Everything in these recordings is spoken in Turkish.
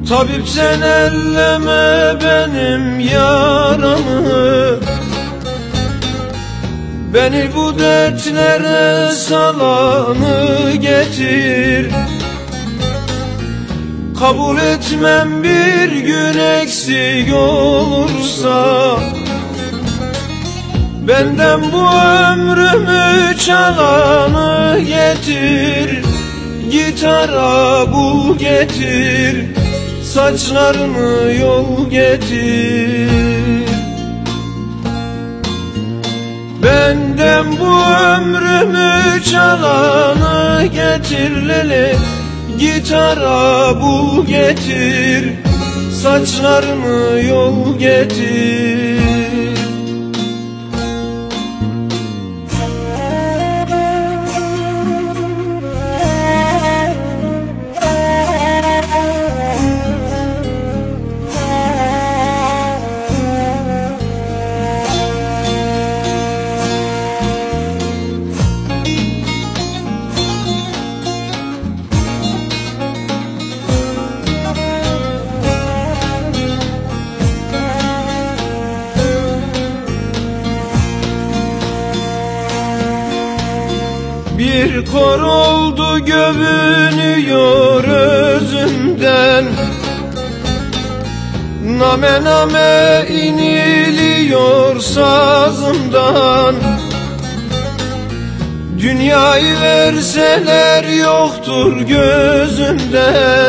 Tabip sen elleme benim yaramı, beni bu dertlere salanı getir. Kabul etmem bir gün eksik olursa, benden bu ömrümü çalanı getir. Gitara bul getir, saçlarını yol getir. Benden bu ömrümü çalanı getir lele. Gitara bul getir, saçlarını yol getir. Bir kor oldu gövünüyor özümden, name name iniliyor sazımdan. Dünyayı verseler yoktur gözümden.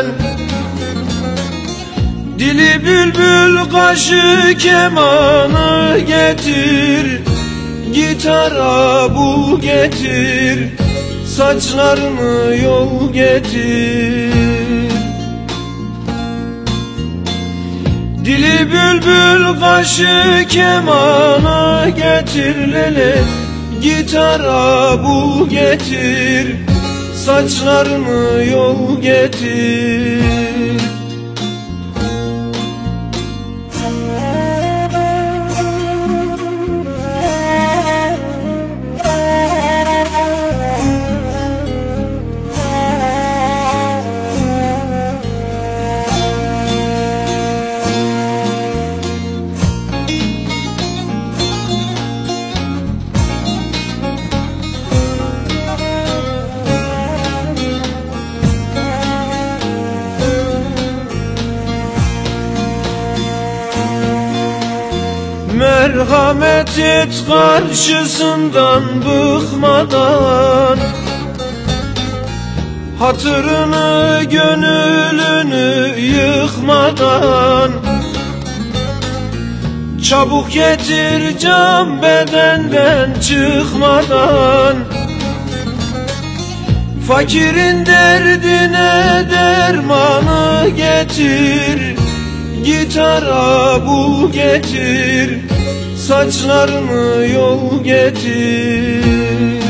Dili bülbül kaşı kemanı getir. Gitara bul getir, saçlarını yol getir. Dili bülbül kaşı kemana getir lele. Gitara bul getir, saçlarını yol getir. Merhamet et karşısından bıkmadan, hatırını gönlünü yıkmadan. Çabuk getir can bedenden çıkmadan. Fakirin derdine dermanı getir. Gitara bul getir, saçlarını yol getir.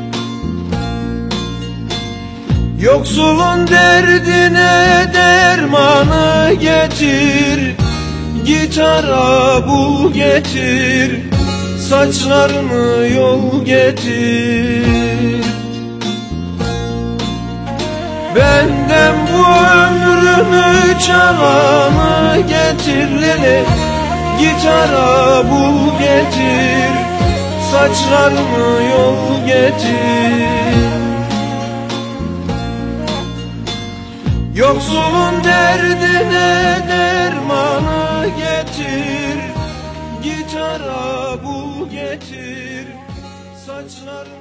Yoksulun derdine dermanı getir. Gitara bul getir, saçlarını yol getir. Benden bu ömrümü çalanı getir lele. Gitara bul getir, saçlarımı yol getir. Yoksulun derdine dermanı getir. Gitara bul getir, saçlarımı